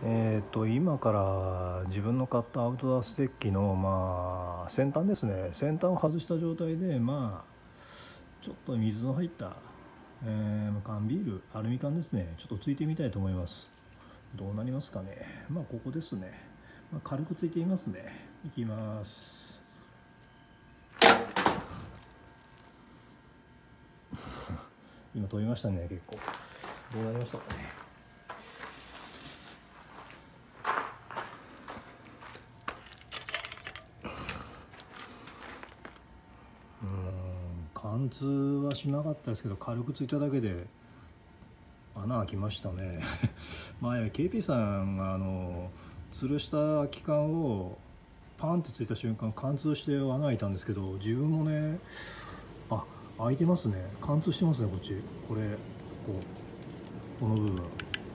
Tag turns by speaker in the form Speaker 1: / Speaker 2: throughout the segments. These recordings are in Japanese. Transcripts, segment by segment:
Speaker 1: 今から自分の買ったアウトドアステッキの先端ですね、先端を外した状態でちょっと水の入った、缶ビール、アルミ缶ですね、ちょっとついてみたいと思います。どうなりますかね。ここですね、軽くついてみますね。いきます。今飛びましたね。結構どうなりましたかね。貫通はしなかったですけど、軽くついただけで穴開きましたね。KP さんが吊るした空き缶をパンってついた瞬間貫通して穴開いたんですけど、自分もね、開いてますね。貫通してますね。こっちこれこの部分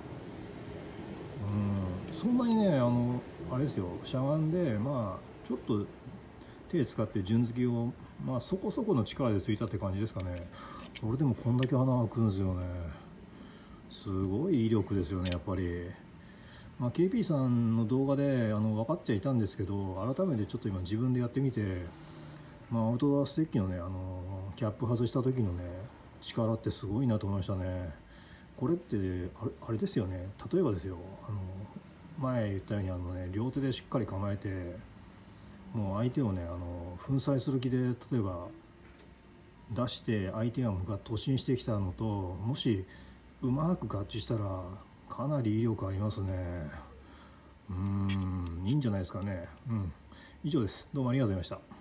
Speaker 1: そんなにねあれですよ、しゃがんでちょっと手使って順付きをそこそこの力でついたって感じですかね。俺でもこんだけ穴開くんですよね。すごい威力ですよね、やっぱり。KP さんの動画で分かっちゃいたんですけど、改めてちょっと今自分でやってみて、アウトドアステッキのねキャップ外した時のね力ってすごいなと思いましたね。これってあれですよね。例えばですよ、前言ったように両手でしっかり構えて、もう相手をね粉砕する気で例えば出して相手が突進してきたのと、もしうまく合致したらかなり威力ありますね。いいんじゃないですかね。以上です。どうもありがとうございました。